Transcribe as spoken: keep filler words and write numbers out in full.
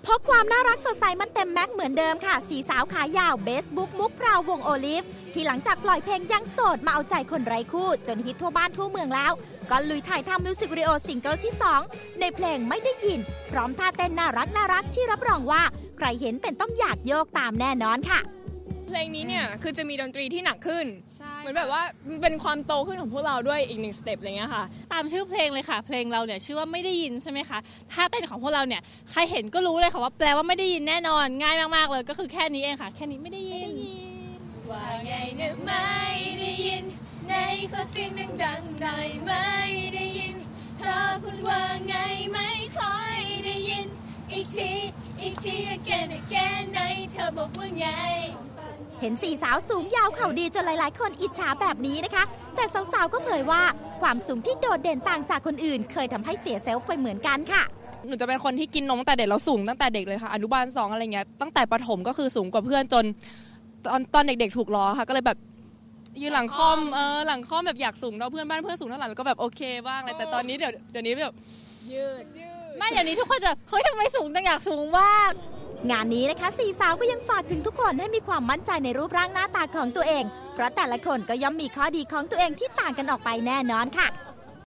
เพราะความน่ารักสดใสมันเต็มแม็กเหมือนเดิมค่ะสี่สาวขายาวเบสบุ๊กมุกพราววงโอลิฟที่หลังจากปล่อยเพลงยังโสดมาเอาใจคนไร้คู่จนฮิตทั่วบ้านทั่วเมืองแล้วก็ลุยถ่ายทำมิวสิกวิดีโอซิงเกิลที่สองในเพลงไม่ได้ยินพร้อมท่าเต้นน่ารักน่ารักที่รับรองว่าใครเห็นเป็นต้องอยากโยกตามแน่นอนค่ะเพลงนี้เนี่ยคือจะมีดนตรีที่หนักขึ้นเหมือนแบบว่าเป็นความโตขึ้นของพวกเราด้วยอีกหนึ่งสเต็ปอะไรเงี้ยค่ะตามชื่อเพลงเลยค่ะเพลงเราเนี่ยชื่อว่าไม่ได้ยินใช่ไหมคะท่าเต้นของพวกเราเนี่ยใครเห็นก็รู้เลยค่ะว่าแปลว่าไม่ได้ยินแน่นอนง่ายมากๆเลยก็คือแค่นี้เองค่ะแค่นี้ไม่ได้ยินว่าไงนะไม่ได้ยินในขอเสียงดังๆหน่อยไม่ได้ยินเธอพูดว่าไงไม่ค่อยได้ยินอีกทีอีกที again again ในเธอบอกว่าไงเห็นสี่สาวสูงยาวเข่าดีจนหลายๆคนอิจฉาแบบนี้นะคะแต่สาวๆก็เผยว่าความสูงที่โดดเด่นต่างจากคนอื่นเคยทำให้เสียเซลฟ์ไปเหมือนกันค่ะหนูจะเป็นคนที่กินนมตั้งแต่เด็กแล้วสูงตั้งแต่เด็กเลยค่ะอนุบาลสองอะไรเงี้ยตั้งแต่ประถมก็คือสูงกว่าเพื่อนจนตอนตอนเด็กๆถูกล้อค่ะก็เลยแบบยืนหลังคอมเออหลังคอมแบบอยากสูงเท่าเพื่อนบ้านเพื่อนสูงเท่าไหร่แล้วก็แบบโอเคบ้างเลยแต่ตอนนี้เดี๋ยวเดี๋ยวนี้แบบยืดไม่เดี๋ยวนี้ทุกคนจะเฮ้ยทำไมสูงจังอยากสูงบ้างงานนี้นะคะสี่สาวก็ยังฝากถึงทุกคนให้มีความมั่นใจในรูปร่างหน้าตาของตัวเองเพราะแต่ละคนก็ย่อมมีข้อดีของตัวเองที่ต่างกันออกไปแน่นอนค่ะ